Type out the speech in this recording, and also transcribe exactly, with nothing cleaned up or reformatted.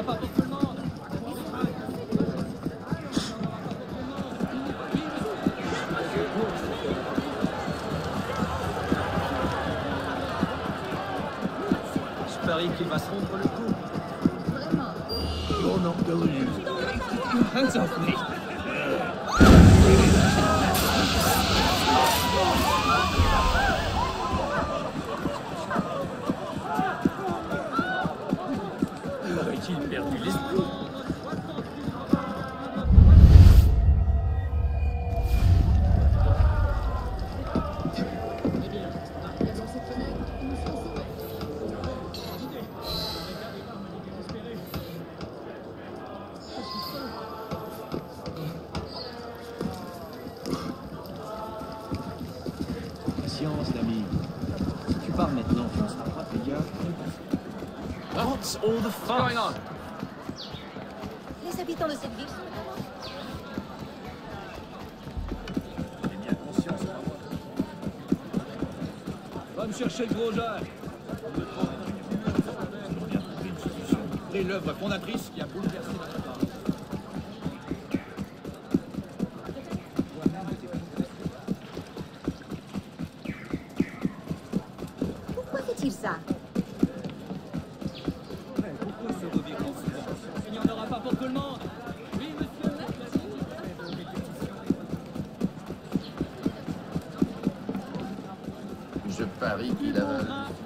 aura pas pour tout le monde. Je parie qu'il va se rompre le cou. Vraiment. You're not going to use it. Hands off me. Aurait-il perdu l'esprit? Patience, l'ami. Si tu pars maintenant, tu ne seras pas payé. What's all the fuss? What's going on? Les habitants de cette ville sont J'ai bien conscience. Va me chercher le gros Jacques. Nous bien trouvé une solution. Et l'œuvre fondatrice qui a bouleversé notre part. Pourquoi fait-il ça? Pourquoi ce revirement souvent? Il n'y en aura pas pour tout le monde. Oui, monsieur. Je parie qu'il avale.